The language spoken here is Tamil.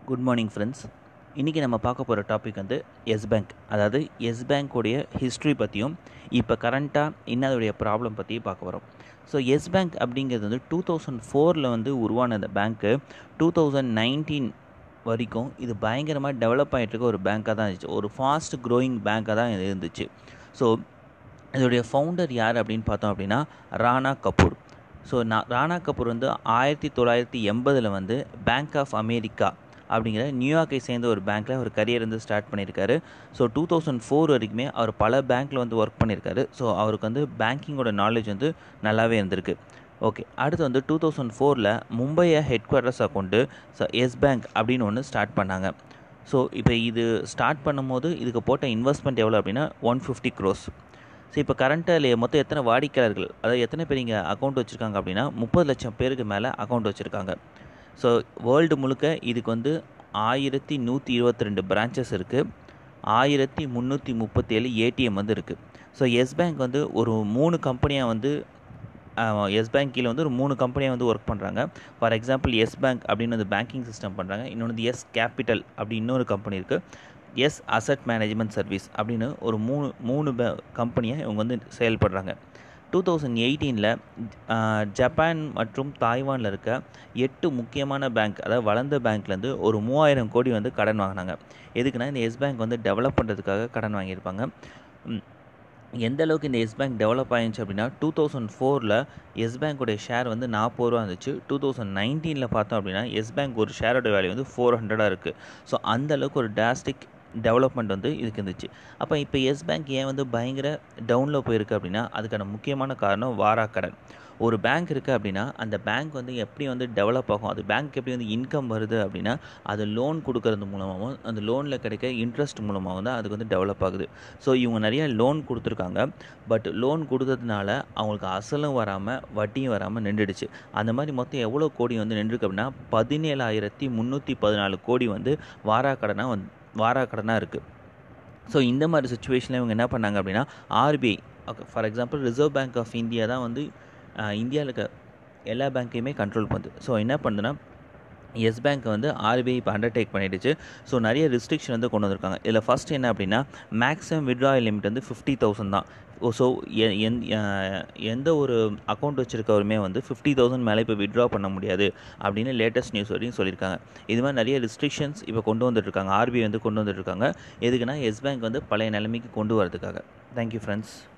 Good morning friends. இன்றைக்கி நம்ம பார்க்க போகிற டாபிக் வந்து எஸ் பேங்க். அதாவது எஸ் பேங்க்குடைய ஹிஸ்ட்ரி பற்றியும் இப்போ கரண்ட்டாக இன்னதோடைய ப்ராப்ளம் பற்றியும் பார்க்க வரோம். ஸோ எஸ் பேங்க் அப்படிங்கிறது வந்து 2004 வந்து உருவான அந்த பேங்க்கு 2019 வரைக்கும் இது பயங்கரமாக டெவலப் ஆகிட்டு இருக்க ஒரு பேங்காக தான் இருந்துச்சு. ஒரு ஃபாஸ்ட் க்ரோயிங் பேங்காக தான் இது இருந்துச்சு. ஸோ இதோடைய ஃபவுண்டர் யார் அப்படின்னு பார்த்தோம் அப்படின்னா ராணா கபூர். ஸோ ராணா கபூர் வந்து 1980 வந்து பேங்க் ஆஃப் அமெரிக்கா அப்படிங்கிற நியூயார்க்கை சேர்ந்த ஒரு பேங்க்கில் ஒரு கரியர் வந்து ஸ்டார்ட் பண்ணியிருக்காரு. ஸோ 2004 வரைக்குமே அவர் பல பேங்க்கில் வந்து ஒர்க் பண்ணியிருக்காரு. ஸோ அவருக்கு வந்து பேங்கிங்கோட நாலேஜ் வந்து நல்லாவே இருந்திருக்கு. ஓகே, அடுத்து வந்து 2004 மும்பையை ஹெட் குவார்ட்டர்ஸாக கொண்டு எஸ் பேங்க் அப்படின்னு ஒன்று ஸ்டார்ட் பண்ணாங்க. ஸோ இப்போ இது ஸ்டார்ட் பண்ணும்போது இதுக்கு போட்ட இன்வெஸ்ட்மெண்ட் எவ்வளோ அப்படின்னா 150 crores. ஸோ இப்போ கரண்ட்டில் மொத்தம் எத்தனை வாடிக்கையாளர்கள், அதாவது எத்தனை பேர் இங்கே அக்கௌண்ட் வச்சுருக்காங்க அப்படின்னா 30 லட்சம் பேருக்கு மேலே அக்கௌண்ட் வச்சுருக்காங்க. ஸோ வேர்ல்டு முழுக்க இதுக்கு வந்து 1122 பிரான்ச்சஸ் இருக்குது, 1337 ஏடிஎம் வந்து இருக்குது. ஸோ எஸ் பேங்க் வந்து ஒரு 3 கம்பெனியாக வந்து எஸ் பேங்க் கீழே வந்து ஒரு 3 கம்பெனியாக வந்து ஒர்க் பண்ணுறாங்க. ஃபார் எக்ஸாம்பிள் எஸ் பேங்க் அப்படின்னு வந்து பேங்கிங் சிஸ்டம் பண்ணுறாங்க. இன்னொன்று எஸ் கேபிட்டல் அப்படி இன்னொரு கம்பெனி இருக்குது. எஸ் அசட் மேனேஜ்மெண்ட் சர்வீஸ் அப்படின்னு ஒரு மூணு கம்பெனியாக இவங்க வந்து செயல்படுறாங்க. 2018 ஜப்பான் மற்றும் தாய்வானில் இருக்க 8 முக்கியமான பேங்க், அதாவது வளர்ந்த பேங்க்லேருந்து ஒரு 3000 கோடி வந்து கடன் வாங்கினாங்க. எதுக்குன்னா இந்த எஸ் பேங்க் வந்து டெவலப் பண்ணுறதுக்காக கடன் வாங்கியிருப்பாங்க. எந்த அளவுக்கு இந்த எஸ் பேங்க் டெவலப் ஆகிடுச்சு அப்படின்னா 2004 எஸ் பேங்க்குடைய ஷேர் வந்து 40 ரூபா இருந்துச்சு. 2019 பார்த்தோம் அப்படின்னா எஸ் பேங்க் ஒரு ஷேரோட வேல்யூ வந்து 400 இருக்குது. ஸோ அந்த அளவுக்கு ஒரு டிராஸ்டிக் டெவலப்மெண்ட் வந்து இதுக்கு இருந்துச்சு. அப்போ இப்போ எஸ் பேங்க் ஏன் வந்து பயங்கர டவுனில் போயிருக்கு அப்படின்னா அதுக்கான முக்கியமான காரணம் வாராக்கடன். ஒரு பேங்க் இருக்குது அப்படின்னா அந்த பேங்க் வந்து எப்படி வந்து டெவலப் ஆகும், அது பேங்க் எப்படி வந்து இன்கம் வருது அப்படின்னா அது லோன் கொடுக்கறது மூலமாகவும் அந்த லோனில் கிடைக்க இன்ட்ரெஸ்ட் மூலமாகவும் தான் அதுக்கு வந்து டெவலப் ஆகுது. ஸோ இவங்க நிறைய லோன் கொடுத்துருக்காங்க. பட் லோன் கொடுத்ததுனால அவங்களுக்கு அசலும் வராமல் வட்டியும் வராமல் நின்றுடுச்சு. அந்த மாதிரி மொத்தம் எவ்வளோ கோடி வந்து நின்றுருக்கு அப்படின்னா 17,314 கோடி வந்து வாராக்கடனாக இருக்குது. ஸோ இந்த மாதிரி சுச்சுவேஷனில் இவங்க என்ன பண்ணாங்க அப்படின்னா RBI, okay, for example Reserve Bank of India தான் வந்து இந்தியாவில் இருக்க எல்லா பேங்க்கையுமே கண்ட்ரோல் பண்ணுது. ஸோ என்ன பண்ணுதுன்னா எஸ் பேங்க்கை வந்து ஆர்பிஐ இப்போ அண்டர்டேக் பண்ணிடுச்சு. ஸோ நிறைய ரெஸ்ட்ரிக்ஷன் வந்து கொண்டு வந்திருக்காங்க. இதில் ஃபஸ்ட் என்ன அப்படின்னா மேக்ஸிமம் விட்ராயல் லிமிட் வந்து 50,000 தான். ஸோ எந்த ஒரு அக்கௌண்ட் வச்சுருக்கவருமே வந்து 50,000 மேலே இப்போ விட்ரா பண்ண முடியாது அப்படின்னு லேட்டஸ்ட் நியூஸ் வரையும் சொல்லியிருக்காங்க. இது மாதிரி நிறைய ரெஸ்ட்ரிக்ஷன்ஸ் இப்போ கொண்டு வந்துட்டுருக்காங்க, ஆர்பிஐ வந்து கொண்டு வந்துட்டுருக்காங்க. எதுக்குன்னா எஸ் பேங்க் வந்து பழைய நிலைமைக்கு கொண்டு வரதுக்காக. Thank you friends.